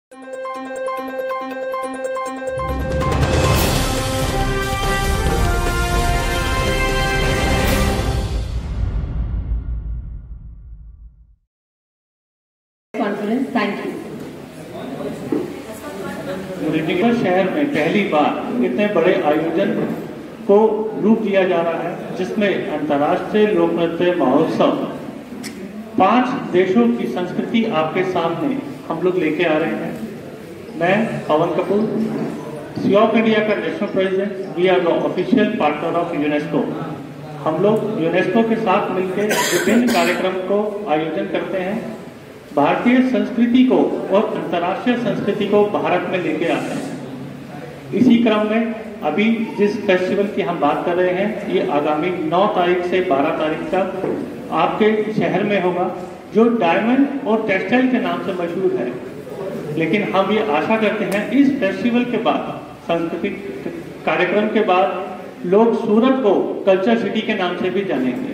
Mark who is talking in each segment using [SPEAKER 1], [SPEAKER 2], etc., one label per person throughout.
[SPEAKER 1] Thank you.
[SPEAKER 2] Muzaffarnagar शहर में पहली बार इतने बड़े आयोजन को रूप दिया जा रहा है, जिसमें अंतर्राष्ट्रीय लोक नृत्य महोत्सव 5 देशों की संस्कृति आपके सामने हम लोग लेके आ रहे हैं। मैं Pawan Kapoor, CIOFF India का national president, we are the official partner of UNESCO. हम लोग यूनेस्को के साथ मिलकर विभिन्न कार्यक्रम को आयोजन करते हैं, भारतीय संस्कृति को और अंतर्राष्ट्रीय संस्कृति को भारत में लेके आते हैं। इसी क्रम में अभी जिस फेस्टिवल की हम बात कर रहे हैं, ये आगामी 9 तारीख से 12 तारीख तक आपके शहर में होगा, जो डायमंड और टेक्सटाइल के नाम से मशहूर है। लेकिन हम ये आशा करते हैं इस फेस्टिवल के बाद, सांस्कृतिक कार्यक्रम के बाद, लोग सूरत को कल्चर सिटी के नाम से भी जानेंगे।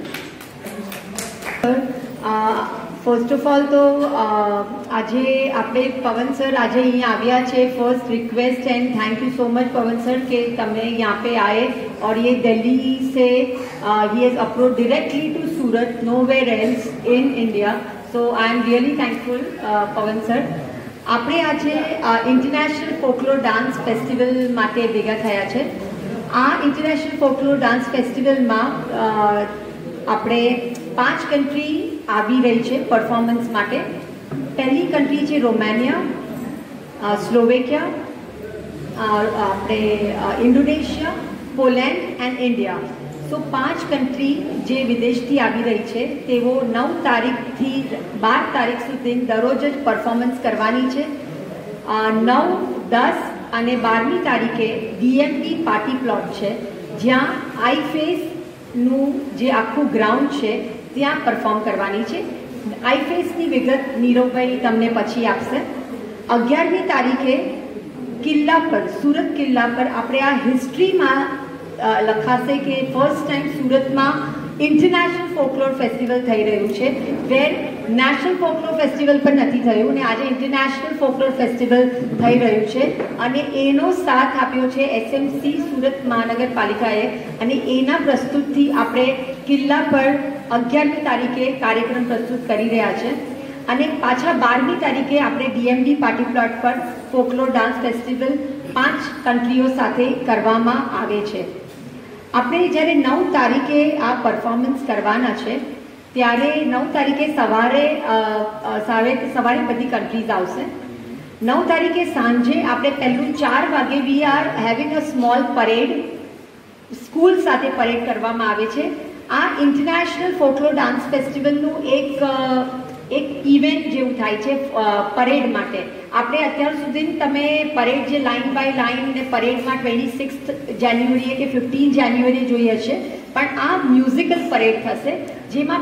[SPEAKER 1] फर्स्ट ऑफ ऑल तो આજે આપણે પવન સર આજે અહીંયા આવ્યા છે। First request and thank you so much Pawan sir कि तमें यहाँ पे आए और ये दिल्ली से ही has approach directly to Surat, nowhere else in India. So I am really thankful Pawan sir. આપણે આજે ઇન્ટરનેશનલ ફોકલોર ડાન્સ ફેસ્ટિવલ માટે ભેગા થયા છે। આ ઇન્ટરનેશનલ ફોકલોર ડાન્સ ફેસ્ટિવલમાં આપણે 5 कंट्री આવી રહી છે પરફોર્મન્સ માટે। પહેલી કંટ્રી છે રોમાનિયા, સ્લોવેકિયા, આપણે Indonesia, Poland and India. So 5 country જે વિદેશથી આવી રહી છે તેઓ 9 તારીખથી 12 તારીખ સુધી દરરોજ જ પરફોર્મન્સ કરવાની છે। 9, 10 અને 12મી તારીખે DMB પાર્ટી પ્લોટ છે, જ્યાં આઈફેસનું જે આખું ગ્રાઉન્ડ છે ત્યાં પરફોર્મ કરવાની છે। આઈફેસની વિગત નીરવભાઈ તમને પછી આપશે। 11મી તારીખે કિલ્લા પર, સુરત કિલ્લા પર આપણે આ હિસ્ટ્રીમાં લખાશે કે ફર્સ્ટ ટાઈમ સુરતમાં ઇન્ટરનેશનલ ફોકલોર ફેસ્ટિવલ થઈ રહ્યું છે, વેર નેશનલ ફોકલોર ફેસ્ટિવલ પણ નથી થયું અને આજે ઇન્ટરનેશનલ ફોકલોર ફેસ્ટિવલ થઈ રહ્યું છે। અને એનો સાથ આપ્યો છે SMC સુરત મહાનગરપાલિકાએ અને એના પ્રસ્તુતથી આપણે કિલ્લા પર 11મી તારીખે કાર્યક્રમ પ્રસ્તુત કરી રહ્યા છે। અને પાછા 12મી તારીખે આપણે DMB પાર્ટી પ્લોટ પર ફોકલોર ડાન્સ ફેસ્ટિવલ 5 કંટ્રીઓ સાથે કરવામાં આવે છે। આપણે જ્યારે 9 તારીખે આ પરફોર્મન્સ કરવાના છે ત્યારે 9 તારીખે સવારે બધી કંટ્રીઝ આવશે। 9 તારીખે સાંજે આપણે પહેલું 4 વાગે we are having a small parade, school સાથે પરેડ કરવામાં આવે છે। આ ઇન્ટરનેશનલ ફોકલોર ડાન્સ ફેસ્ટિવલનું એક ઇવેન્ટ જેવું થાય છે પરેડ માટે। આપણે અત્યાર સુધી તમે પરેડ જે લાઇન બાય લાઇન ને પરેડમાં 26 જાન્યુઆરીએ કે 15 જાન્યુઆરીએ જોઈ હશે, પણ આ મ્યુઝિકલ પરેડ થશે, જેમાં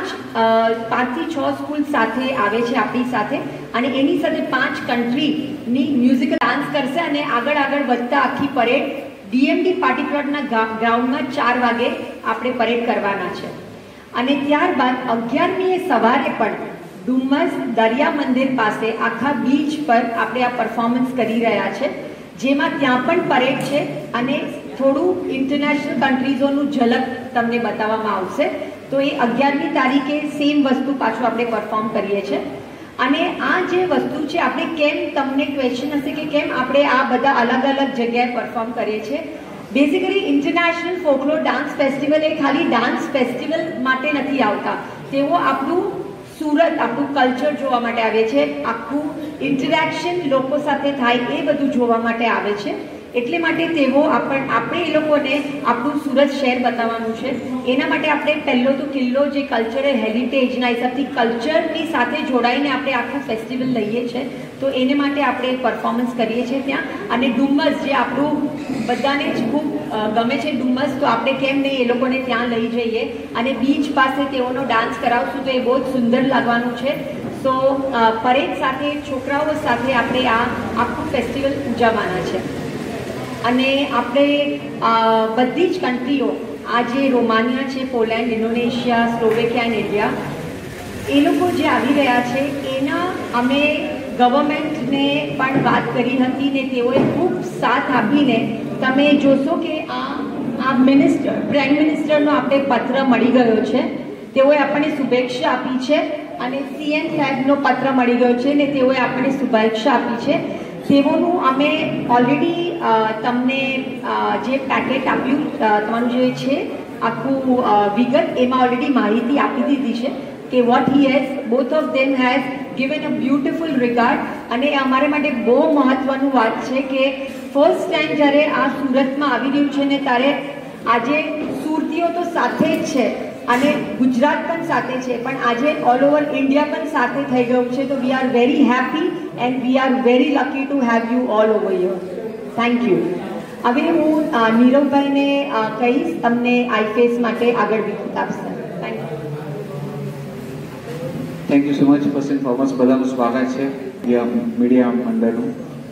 [SPEAKER 1] 5 થી 6 સ્કૂલ સાથે આવે છે આપણી સાથે, અને એની સાથે 5 કંટ્રીની મ્યુઝિકલ ડાન્સ કરશે અને આગળ વધતા આખી પરેડ DMB પાર્ટી પ્લોટના ગ્રાઉન્ડમાં 4 વાગે આપણે પરેડ કરવાના છે। અને ત્યારબાદ 11મીએ સવારે પણ ડુમસ દરિયા મંદિર પાસે આખા બીચ પર આપણે આ પરફોર્મન્સ કરી રહ્યા છે, જેમાં ત્યાં પણ પરેડ છે અને થોડું ઇન્ટરનેશનલ કન્ટ્રીઝોનું ઝલક તમને બતાવવામાં આવશે। તો એ 11મી તારીખે સેમ વસ્તુ પાછું આપણે પરફોર્મ કરીએ છીએ। અને આ જે વસ્તુ છે, આપણે કેમ, તમને ક્વેશ્ચન હશે કે કેમ આપણે આ બધા અલગ અલગ જગ્યાએ પરફોર્મ કરીએ છીએ। Basically international folklore dance festival એ ખાલી ડાન્સ ફેસ્ટિવલ માટે નથી આવતા, તેઓ આપણું સુરત, આપણું કલ્ચર જોવા માટે આવે છે, આખું ઇન્ટરેક્શન લોકો સાથે થાય એ બધું જોવા માટે આવે છે। એટલે માટે તેઓ આપણે એ લોકોને આપણું સુરત શહેર બતાવવાનું છે। એના માટે આપણે પહેલો તો કિલ્લો જે કલ્ચરલ હેરિટેજના હિસાબથી કલ્ચરની સાથે જોડાઈને આપણે આખું ફેસ્ટિવલ લઈએ છીએ, તો એને માટે આપણે પરફોર્મન્સ કરીએ છીએ ત્યાં। અને ડુમસ જે આપણું બધાને જ ખૂબ ગમે છે ડુમસ, તો આપણે કેમ નહીં એ લોકોને ત્યાં લઈ જઈએ અને બીચ પાસે તેઓનો ડાન્સ કરાવશું, તો એ બહુ જ સુંદર લાગવાનું છે। તો પરેડ સાથે છોકરાઓ સાથે આપણે આ આખું ફેસ્ટિવલ ઉજવવાના છે। અને આપણે બધી જ કંટ્રીઓ, આ જે રોમાનિયા છે, Poland, Indonesia, Slovakia and India, એ લોકો જે આવી રહ્યા છે એના અમે ગવર્મેન્ટ મિનિસ્ટરને પણ વાત કરી હતી ને તેઓએ ખૂબ સાથ આપીને તમે જોશો કે આ મિનિસ્ટર પ્રાઇમ મિનિસ્ટરનો આપણે પત્ર મળી ગયો છે. તેઓએ આપણને શુભેચ્છા આપી છે અને સીએમ સાહેબનો પત્ર મળી ગયો છે ને તેઓએ આપણને શુભેચ્છા આપી છે. તેઓનું અમે ઓલરેડી તમને જે પેકેટ આપ્યું તમારું જે છે આખું વિગત એમાં ઓલરેડી માહિતી આપી દીધી છે કે what he has both of them has given a beautiful regard. અને અમારે માટે બહુ મહત્વનું વાત છે કે ફર્સ્ટ ટાઈમ જ્યારે આ સુરતમાં આવી રહ્યું છે ને ત્યારે આજે સુરતીઓ તો સાથે જ છે અને ગુજરાત પણ સાથે છે પણ આજે ઓલ ઓવર ઇન્ડિયા પણ સાથે થઈ ગયું છે. તો we are very happy and we are very lucky to have you all over year. Thank you. હવે હું નીરવભાઈને કહીશ તમને આઈફેસ માટે આગળ વિગત આપશે. Thank you.
[SPEAKER 3] Thank you so much. First and foremost બધાનું સ્વાગત છે મીડિયા મંડળનું.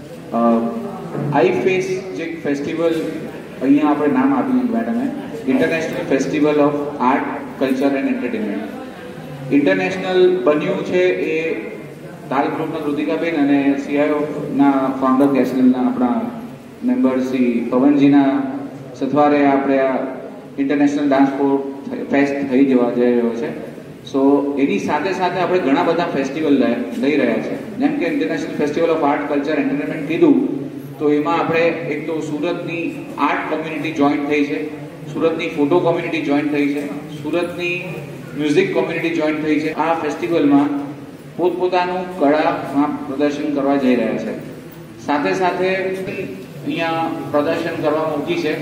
[SPEAKER 3] આઈફેસ જે ફેસ્ટિવલ અહીંયા આપણે નામ આપ્યું મેડમે, international festival of art culture and entertainment. International બન્યું છે એ તાલ ગ્રુપના કૃતિકાબેન અને સીઆઈઓના ફાઉન્ડર કેસનલના આપણા મેમ્બર શ્રી પવનજીના સથવારે આપણે આ ઇન્ટરનેશનલ ડાન્સ ફેસ્ટ થઈ જઈ રહ્યો છે. સો એની સાથે સાથે આપણે ઘણા બધા ફેસ્ટિવલ લઈ રહ્યા છે. જેમ કે international festival of art culture entertainment કીધું તો એમાં આપણે એક તો સુરતની આર્ટ કોમ્યુનિટી જોઈન્ટ થઈ છે, સુરતની ફોટો કોમ્યુનિટી જોઈન્ટ થઈ છે, સુરતની મ્યુઝિક કોમ્યુનિટી જોઈન્ટ થઈ છે. આ ફેસ્ટિવલમાં પોતપોતાનું કળામાં પ્રદર્શન કરવા જઈ રહ્યા છે. સાથે સાથે અહીંયા પ્રદર્શન કરવા મૂકી છે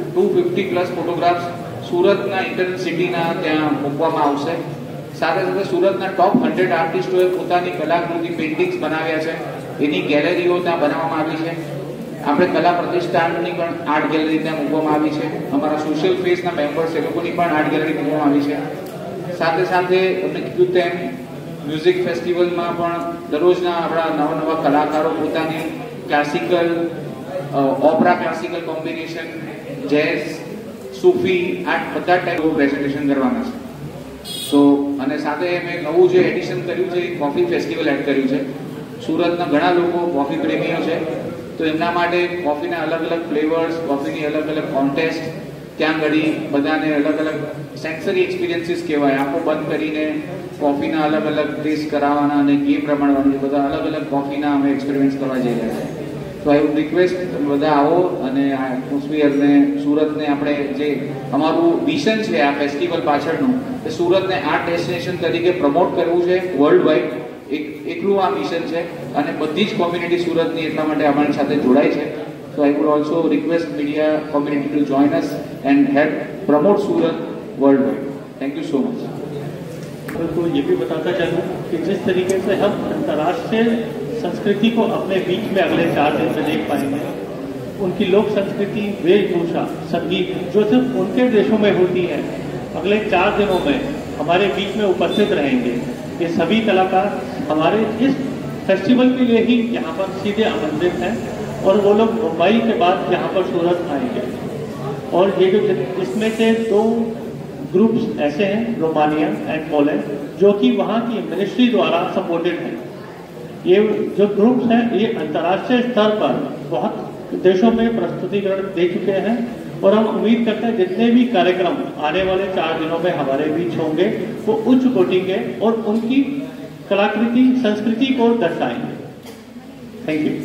[SPEAKER 3] 250+ ફોટોગ્રાફ્સ સુરતના ઇન્ટરનેટ સિટીના ત્યાં મૂકવામાં આવશે. સાથે સાથે સુરતના ટોપ 100 આર્ટિસ્ટોએ પોતાની કલાકૃતિ પેઇન્ટિંગ્સ બનાવ્યા છે, એની ગેલેરીઓ ત્યાં બનાવવામાં આવી છે. આપણે કલા પ્રતિષ્ઠાનની પણ આર્ટ ગેલેરી ત્યાં મૂકવામાં આવી છે. અમારા સોશિયલ ફેસના મેમ્બર્સ એ લોકોની પણ આર્ટ ગેલેરી મૂકવામાં આવી છે. સાથે સાથે તમને કીધું તેમ મ્યુઝિક ફેસ્ટિવલમાં પણ દરરોજના આપણા નવા કલાકારો પોતાની classical opera classical combination jazz સૂફી આ બધા ટાઈપનું પ્રેઝન્ટેશન કરવાના છે. સો અને સાથે મેં નવું જે એડિશન કર્યું છે એ કોફી ફેસ્ટિવલ એડ કર્યું છે. સુરતના ઘણા લોકો કોફી પ્રેમીઓ છે તો એમના માટે કોફીના અલગ અલગ ફ્લેવર્સ, કોફીની અલગ અલગ કોન્ટેસ્ટ ત્યાં ઘડી બધાને અલગ અલગ સેન્સરી એક્સપિરિયન્સીસ કહેવાય. આંખો બંધ કરીને કોફીના અલગ અલગ ટેસ્ટ કરાવવાના અને કેમ રમાડવાનું બધા અલગ અલગ કોફીના અમે એક્સપેરિમેન્ટ્સ કરવા જઈ રહ્યા છીએ. તો આઈ વુડ રિક્વેસ્ટ બધા આવો અને આ એટમોસ્ફિયરને સુરતને આપણે જે અમારું વિઝન છે આ ફેસ્ટિવલ પાછળનું એ સુરતને આર્ટ ડેસ્ટિનેશન તરીકે પ્રમોટ કરવું છે વર્લ્ડ વાઇડ. એકલું આ મિશન છે અને બધી જ કોમ્યુનિટી સુરતની એટલા માટે અમારી સાથે જોડાય છે. So I would also request media community to join us and help promote Surat worldwide. Thank you so much.
[SPEAKER 2] तो ये भी बताता चलूँ कि जिस तरीके से हम अंतर्राष्ट्रीय संस्कृति को अपने बीच में अगले 4 दिन में देख पाएंगे, उनकी लोक संस्कृति, वेशभूषा, संगीत जो सिर्फ उनके देशों में होती है अगले 4 दिनों में हमारे बीच में उपस्थित रहेंगे. ये सभी कलाकार हमारे इस फेस्टिवल के लिए ही यहाँ पर सीधे आमंत्रित हैं और वो लोग मुंबई के बाद यहाँ पर सूरत आएंगे. और ये जो इसमें से 2 ग्रुप्स ऐसे हैं, रोमानिया एंड पोलैंड, जो कि वहाँ की मिनिस्ट्री द्वारा सपोर्टेड हैं. ये जो ग्रुप्स हैं ये अंतर्राष्ट्रीय स्तर पर बहुत देशों में प्रस्तुतिकरण दे चुके हैं और हम उम्मीद करते हैं जितने भी कार्यक्रम आने वाले 4 दिनों में हमारे बीच होंगे वो उच्च कोटि के और उनकी कलाकृति संस्कृति को दर्शाएंगे. Thank you.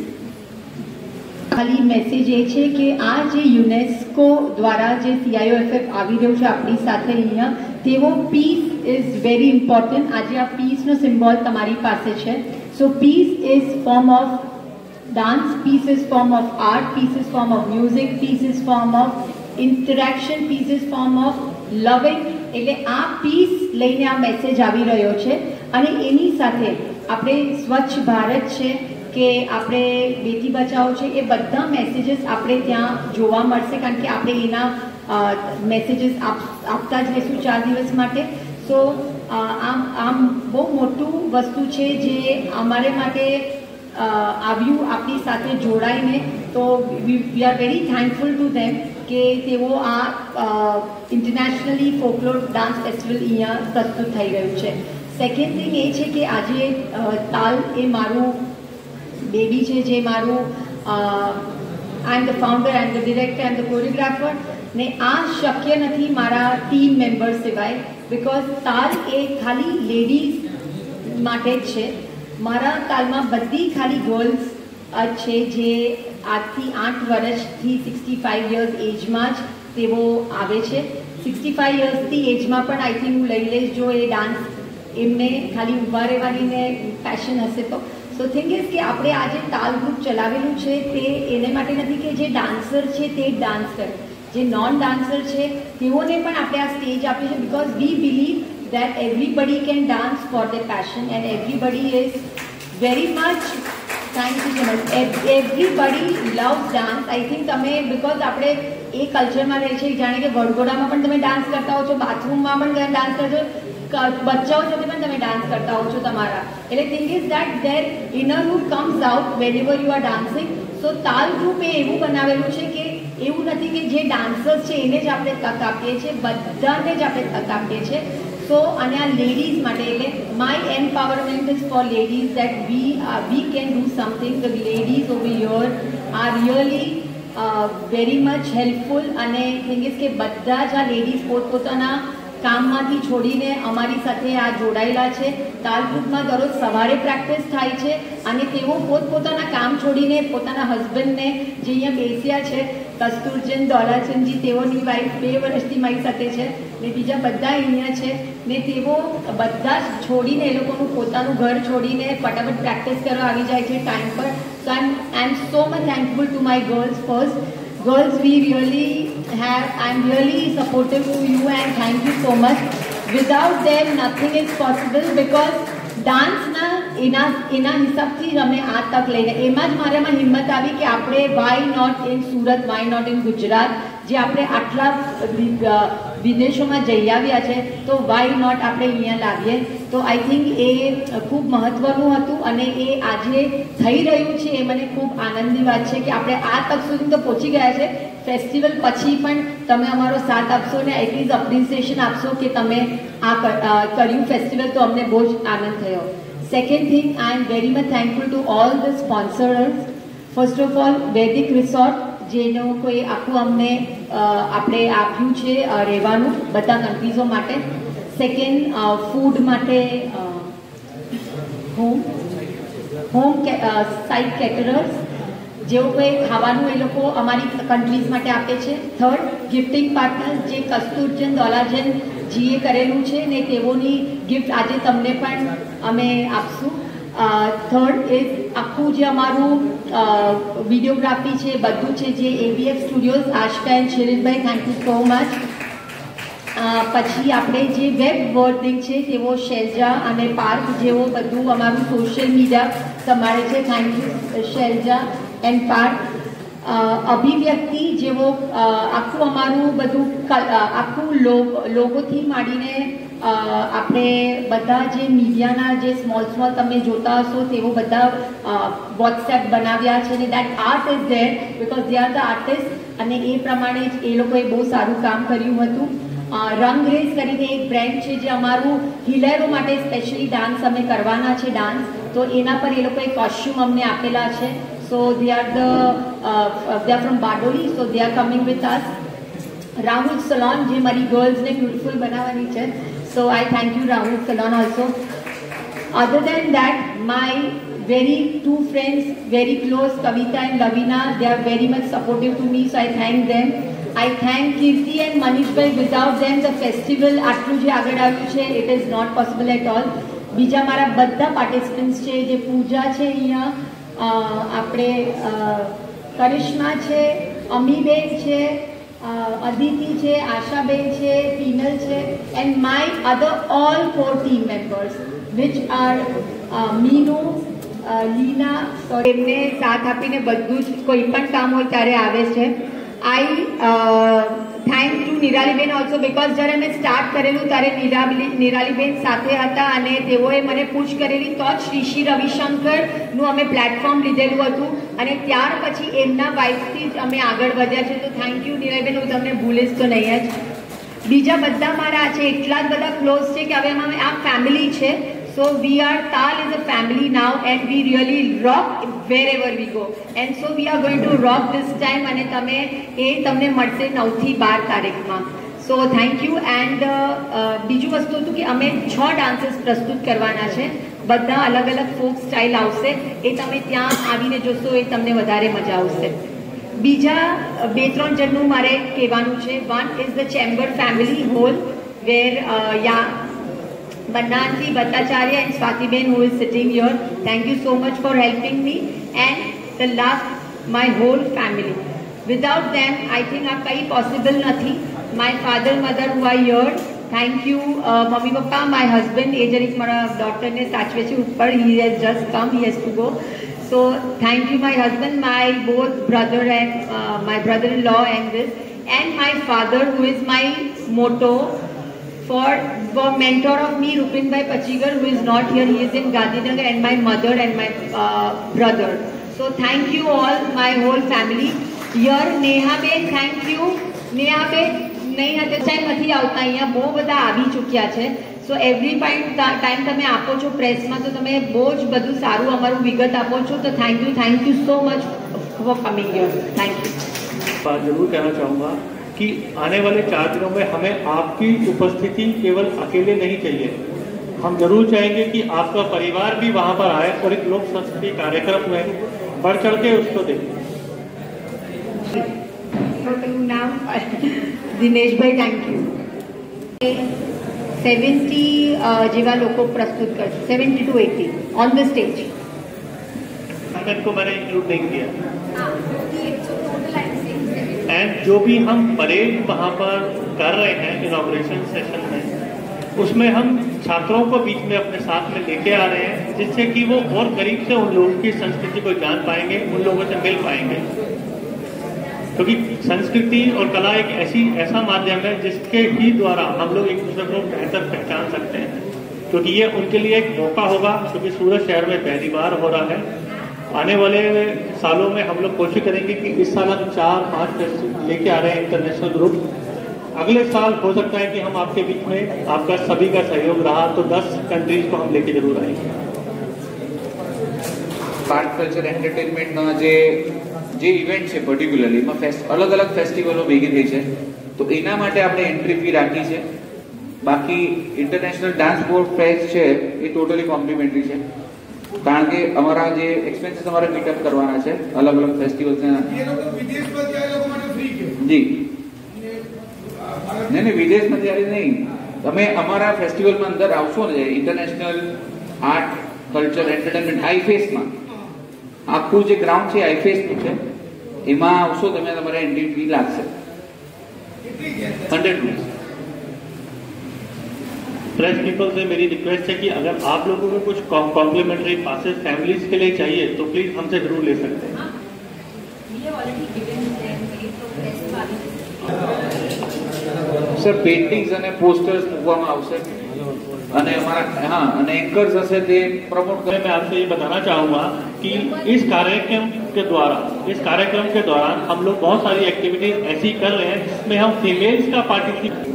[SPEAKER 1] ખાલી મેસેજ એ છે કે આ જે યુનેસ્કો દ્વારા જે CIOFF આવી રહ્યું છે આપણી સાથે અહીંયા, તેવો પીસ ઇઝ વેરી ઇમ્પોર્ટન્ટ. આજે આ પીસનો સિમ્બોલ તમારી પાસે છે. So peace is form of dance, peace is form of art, peace is form of music, peace is form of interaction, peace is form of loving. એટલે આ piece લઈને આ message આવી રહ્યો છે. અને એની સાથે આપણે સ્વચ્છ ભારત છે કે આપણે બેટી બચાવો છે, એ બધા મેસેજીસ આપણે ત્યાં જોવા મળશે કારણ કે આપણે એના મેસેજીસ આપતા જ રહીશું 4 દિવસ માટે. સો આમ બહુ મોટું વસ્તુ છે જે અમારે માટે આવ્યું આપણી સાથે જોડાઈને. તો we are very thankful to them કે તેઓ આ ઇન્ટરનેશનલી ફોકલોર ડાન્સ ફેસ્ટિવલ અહીંયા પ્રસ્તુત થઈ રહ્યું છે. સેકન્ડ થિંગ એ છે કે આજે તાલ એ બેબી છે જે મારું I am the founder, I am the director, I am the choreographer, ને આ શક્ય નથી મારા ટીમ મેમ્બર સિવાય, બિકોઝ તાલ એ ખાલી લેડીઝ માટે જ છે. મારા તાલમાં બધી ખાલી ગર્લ્સ છે જે આજથી 8 વર્ષથી 65 યર્સ એજમાં જ તેઓ આવે છે. 65 યર્સથી એજમાં પણ આઈ થિંક હું લઈ લઈશ જો એ ડાન્સ એમને ખાલી ઊભા રહેવાની ને પેશન હશે તો. સો થિંગ ઇઝ કે આપણે આજે તાલ ગ્રુપ ચલાવેલું છે તે એને માટે નથી કે જે ડાન્સર છે તે ડાન્સ કરે, જે નોન ડાન્સર છે તેઓને પણ આપણે આ સ્ટેજ આપ્યું છે, because we believe that everybody can dance for their passion and everybody is very much, thank you so much, everybody loves dance. I think તમે because આપણે એ કલ્ચરમાં રહે છે, જાણે કે વડગોડામાં પણ તમે ડાન્સ કરતા હો છો, બાથરૂમમાં પણ તમે ડાન્સ કરજો, બચ્ચાઓ સાથે પણ તમે ડાન્સ કરતા હો છો તમારા. એટલે thing is that their innerhood comes out whenever you are dancing. So Taal group એ એવું બનાવેલું છે કે એવું નથી કે જે ડાન્સર્સ છે એને જ આપણે તક આપીએ છીએ, બધાને જ આપણે તક આપીએ છીએ. સો અને આ લેડીઝ માટે એટલે my empowerment is for ladies that we can do something. The ladies over here are really very much helpful. અને થિંગ ઇઝ કે બધા જ આ લેડીઝ પોતપોતાના કામમાંથી છોડીને અમારી સાથે આ જોડાયેલા છે. તાલ ગ્રુપમાં દરરોજ સવારે પ્રેક્ટિસ થાય છે અને તેઓ પોતપોતાના કામ છોડીને પોતાના હસબન્ડને જે અહીંયા બેસ્યા છે કસ્તુરજન દોલાચંદજી, તેઓની વાઈફ 2 વર્ષથી મારી સાથે છે ને બીજા બધા અહીંયા છે ને તેઓ બધા જ છોડીને એ લોકોનું પોતાનું ઘર છોડીને ફટાફટ પ્રેક્ટિસ કરવા આવી જાય છે ટાઈમ પર. So I am so much thankful to my girls. First girls, we really have, I'm really supportive to you and thank you so much. Without them nothing is possible, because dance ના એના હિસાબથી જ અમે આ તક લઈને એમાં જ મારામાં હિંમત આવી કે આપણે why not in Surat, why not in Gujarat, જે આપણે આટલા વિદેશોમાં જઈ આવ્યા છે તો વાય નોટ આપણે અહીંયા લાવીએ. તો આઈ થિંક એ ખૂબ મહત્વનું હતું અને એ આજે થઈ રહ્યું છે. એ મને ખૂબ આનંદની વાત છે કે આપણે આ તક સુધી તો પહોંચી ગયા છે. ફેસ્ટિવલ પછી પણ તમે અમારો સાથ આપશો ને એટલીસ્ટ અપ્રિસિએશન આપશો કે તમે આ કર્યું ફેસ્ટિવલ, તો અમને બહુ જ આનંદ થયો. Second thing, I am very much thankful to all the sponsors. First of all Vaidik resort, જેનો કોઈ આખું અમને આપણે આપ્યું છે રહેવાનું બધા કન્ટ્રીઝો માટે. સેકન્ડ, ફૂડ માટે હોમ સાઇટ કેટરર્સ, જેઓ કોઈ ખાવાનું એ લોકો અમારી કન્ટ્રીઝ માટે આપે છે. થર્ડ, ગિફ્ટિંગ પાર્ટનર્સ, જે કસ્તુરજન દોલાજન જીએ કરેલું છે ને તેઓની ગિફ્ટ આજે તમને પણ અમે આપશું. થર્ડ ઇઝ આખું જે અમારું વિડીયોગ્રાફી છે બધું છે જે AVF studios, Aashka and Shirishbhai, thank you so much. પછી આપણે જે વેબ વર્ડિંગ છે તેઓ શૈલજા અને પાર્ક, જેઓ બધું અમારું સોશિયલ મીડિયા સંભાળે છે. Thank you Shailaja and park. Abhivyakti, જેઓ આખું અમારું બધું આખું લોગોથી માંડીને આપણે બધા જે મીડિયાના જે સ્મોલ તમે જોતા હશો તેઓ બધા વોટ્સએપ બનાવ્યા છે ને that art is there because they are the artist. અને એ પ્રમાણે જ એ લોકોએ બહુ સારું કામ કર્યું હતું. રંગરેઝ કરીને એક બ્રેન્ડ છે જે અમારું હિલેરો માટે સ્પેશિયલી ડાન્સ અમે કરવાના છે ડાન્સ, તો એના પર એ લોકોએ કોસ્ચ્યુમ અમને આપેલા છે. So they are from Badoli, so they are coming with us. Rahul Salon, જે મારી ગર્લ્સને બ્યુટિફુલ બનાવવાની છે, so I thank you Rahul Salon also. Other than that, my very two friends, very close, Kavita and Lavina, they are very much supportive to me, so I thank them. I thank Kirti and Manishbhai. Without them the festival આટલું જે આગળ આવ્યું છે it is not possible at all. બીજા મારા બધા participants છે, જે પૂજા છે અહીંયા, આપણે કરિશ્મા છે, અમીબેન છે, અદિતિ છે, આશાબેન છે, પીનલ છે, and my other all 4 team members which are Meenu, Leena, એમને સાથ આપીને બધું જ કોઈ પણ કામ હોય ત્યારે આવે છે. I thank to Niraliben also, because જ્યારે મેં સ્ટાર્ટ કરેલું ત્યારે નિરાલીબેન સાથે હતા અને તેઓએ મને પૂછ કરેલી તો જ શ્રી રવિશંકરનું અમે પ્લેટફોર્મ લીધેલું હતું અને ત્યાર પછી એમના વાઇફથી જ અમે આગળ વધ્યા છે. તો થેન્ક યુ નિરાલીબેન, હું તમને ભૂલીશ તો નહીં જ. બીજા બધા મારા છે એટલા જ બધા ક્લોઝ છે કે હવે અમે આ ફેમિલી છે. So we are Taal is a family now and we really rock wherever we go. And so we are going to rock this time અને તમને મળશે 9 થી 12 તારીખમાં. So thank you. એન્ડ બીજું વસ્તુ હતું કે અમે 6 ડાન્સીસ પ્રસ્તુત કરવાના છે, બધા અલગ અલગ ફોક સ્ટાઇલ આવશે. એ તમે ત્યાં આવીને જોશો, એ તમને વધારે મજા આવશે. બીજા 2-3 જણનું મારે કહેવાનું છે. One is the chamber family hall where Bannanti Bhattacharya and Swatiben, who is sitting here. Thank you so much for helping me. And the last, my whole family. Without them, I think આ કંઈ possible નથી. My father, mother who are here. Thank you, mummy papa. My husband, એ જરીક મારા ડોક્ટરને સાચવે છે ઉપર. He has just come, he has to go. So thank you, my husband, my both brother and my brother-in-law and this. And my father, who is my motto. For mentor of me, Rupin Bhai Pachigar, who is not here, he is in Gandhinagar, and my mother and my brother. So thank you all, my whole family. Here, Neha Ben, thank you. Neha Ben, નહીં હતા time નથી આવતા, અહીંયા બહુ બધા આવી ચૂક્યા છે. સો એવરી ટાઈમ તમે આપો છો પ્રેસમાં, તો તમે બહુ જ બધું સારું અમારું વિગત આપો છો. તો thank you so much for coming here. Thank you.
[SPEAKER 2] जरूर कहना चाहूँगा कि आने वाले 4 दिनों में हमें आपकी उपस्थिति केवल अकेले नहीं चाहिए. हम जरूर चाहेंगे कि आपका परिवार भी वहाँ पर आए और एक लोक संस्कृति कार्यक्रम में बढ़ चढ़ के उसको देखें.
[SPEAKER 1] नाम दिनेश भाई, थैंक यू. 70 જેવા લોકો પ્રસ્તુત કરશે, 70 to 80 ऑन द स्टेज.
[SPEAKER 2] को मैंने इंक्लूड नहीं किया. एंड जो भी हम परेड वहाँ पर कर रहे हैं इनॉग्रेशन सेशन में, उसमें हम छात्रों को बीच में अपने साथ में लेके आ रहे हैं, जिससे कि वो और करीब से उन लोगों की संस्कृति को जान पाएंगे, उन लोगों से मिल पाएंगे. क्योंकि संस्कृति और कला एक ऐसा माध्यम है जिसके ही द्वारा हम लोग एक दूसरे को बेहतर पहचान सकते हैं. क्योंकि ये उनके लिए एक मौका होगा, क्योंकि सूरत शहर में पहली बार हो रहा है. आने वाले सालों में हम लोग कोशिश करेंगे कि इस साल हम 4-5 लेके आ रहे हैं इंटरनेशनल ग्रुप. अगले साल हो सकता है कि हम आपके बीच में, आपका सभी का सहयोग रहा तो 10 कंट्रीज को हम लेके जरूर आएंगे.
[SPEAKER 3] आर्ट कल्चर एंटरटेनमेंट જે ઇવેન્ટ છે પર્ટિક્યુલરલી એમાં અલગ અલગ ફેસ્ટિવલો ભેગી થઈ છે, તો એના માટે આપણે એન્ટ્રી ફી રાખી છે. બાકી ઇન્ટરનેશનલ ડાન્સ બોર્ડ ફેસ્ટ છે એ ટોટલી કોમ્પ્લિમેન્ટરી છે, કારણ કે અમારા જે એક્સપેન્સીસ અમારે મીટઅપ કરવાના છે અલગ અલગ ફેસ્ટિવલ્સના. જી નહીં, વિદેશમાં ત્યારે નહીં, તમે અમારા ફેસ્ટિવલમાં અંદર આવશો ને ઇન્ટરનેશનલ આર્ટ કલ્ચર એન્ટરટેનમેન્ટ આઈફેસમાં, આખું જે ગ્રાઉન્ડ છે આઈફેસનું છે, એમાં આવશો તમે, તમારે એન્ટ્રી ફી લાગશે 100 रुपीज.
[SPEAKER 2] प्रेस पीपल से मेरी रिक्वेस्ट है कि अगर आप लोगों को कुछ कॉम्प्लीमेंट्री पासेस फैमिलीज के लिए चाहिए तो प्लीज हमसे जरूर ले सकते हैं.
[SPEAKER 3] સર પેઇન્ટિંગ્સ અને પોસ્ટર્સ મૂકવામાં આવશે અને અમારા અને એન્કર્સ હશે તે પ્રમોટ કરે.
[SPEAKER 2] मैं आपसे ये बताना चाहूँगा कि इस कार्यक्रम के दौरान हम लोग बहुत सारी एक्टिविटीज ऐसी कर रहे हैं जिसमें हम फीमेल्स का पार्टिसिपेट